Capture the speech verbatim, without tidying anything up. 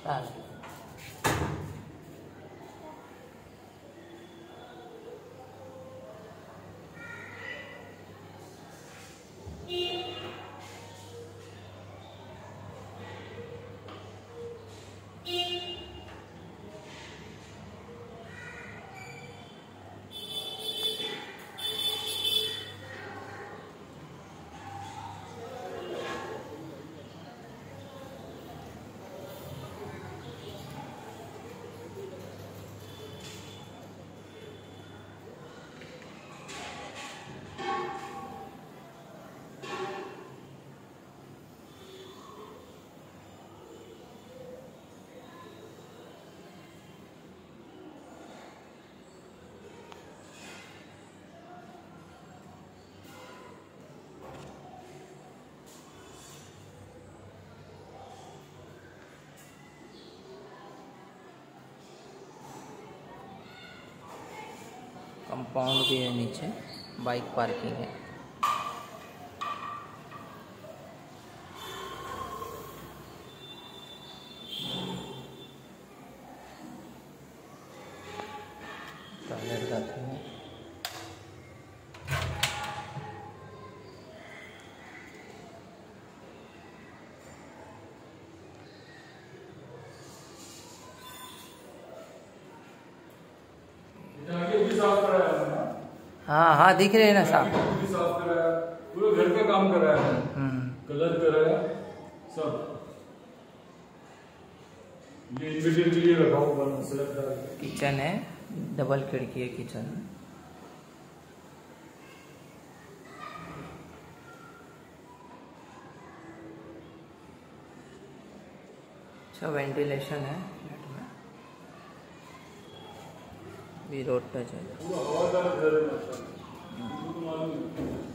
Start. Compound भी है, नीचे बाइक पार्किंग है। टॉयलेट बाथरूम है। हाँ हाँ दिख रहे हैं ना साफ। साफ कराया, पूरे घर का काम कराया है, कलर कराया सब। ये इन्वर्टर के लिए रखा हुआ है। किचन है, डबल खिड़की है किचन में। अच्छा वेंटिलेशन है फ्लैट में, भी रोड टच है।